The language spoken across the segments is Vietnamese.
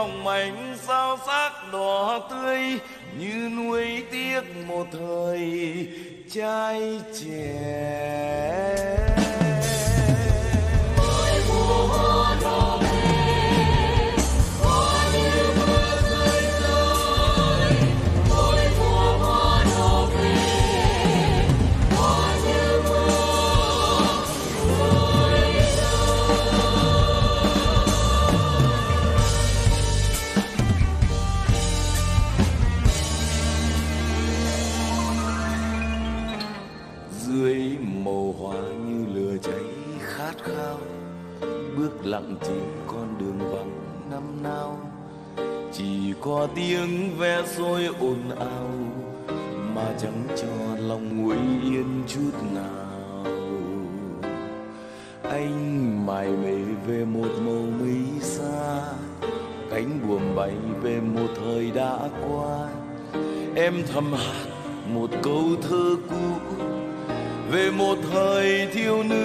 mong manh sao sắc đỏ tươi như nuối tiếc một thời trai trẻ. Mỗi mùa hoa đỏ về, hoa như mưa rơi rơi. Mỗi mùa hoa đỏ về, hoa như mưa rơi rơi. Dưới màu hoa như lửa cháy khát khao, bước lặng trên con đường vắng năm nào, chỉ có tiếng ve sôi ồn ào mà chẳng cho lòng nguội yên chút nào. Anh mải mê về một màu mây xa, cánh buồm bay về một thời đã qua. Em thầm hát một câu thơ cũ về một thời thiếu nữ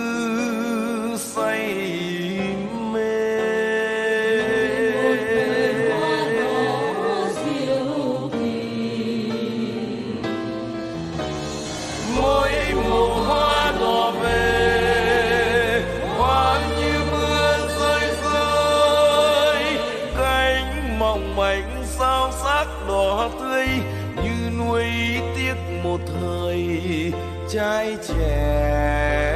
say mê. Hoa đỏ diệu kỳ, Mỗi mùa hoa đỏ về, hoa như mưa rơi rơi. Cánh mong manh sao sắc đỏ tươi như nuối tiếc một thời trai trẻ.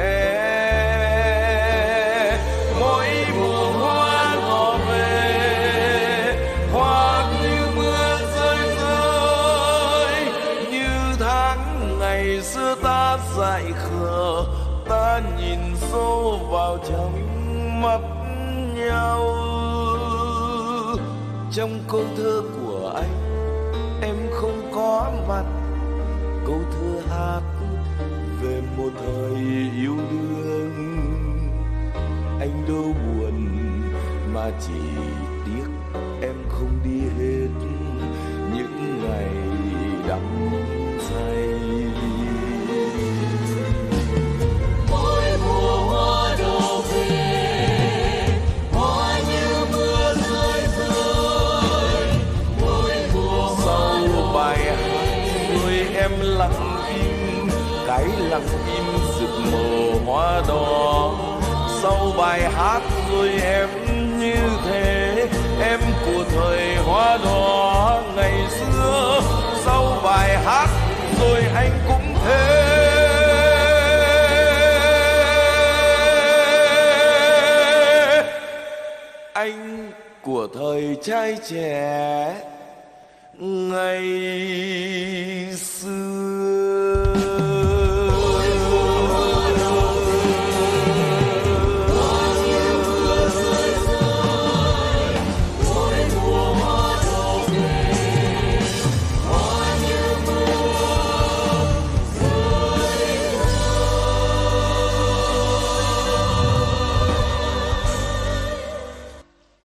Mỗi mùa hoa đỏ về, hoa như mưa rơi rơi. Như tháng ngày xưa ta dại khờ, ta nhìn sâu vào trong mắt nhau. Trong câu thơ của anh em không có mặt, câu thơ hát về một thời yêu đương. Anh đâu buồn mà chỉ tiếc em không đi hết những ngày đắm say. mỗi mùa hoa đỏ về, hoa như mưa rơi rơi. Mỗi mùa hoa Sau bài hát rồi em lặng im, cái lặng im rực màu hoa đỏ. Sau bài hát rồi em như thế, em của thời hoa đỏ ngày xưa. Sau bài hát rồi anh cũng thế, anh của thời trai trẻ ngày xưa.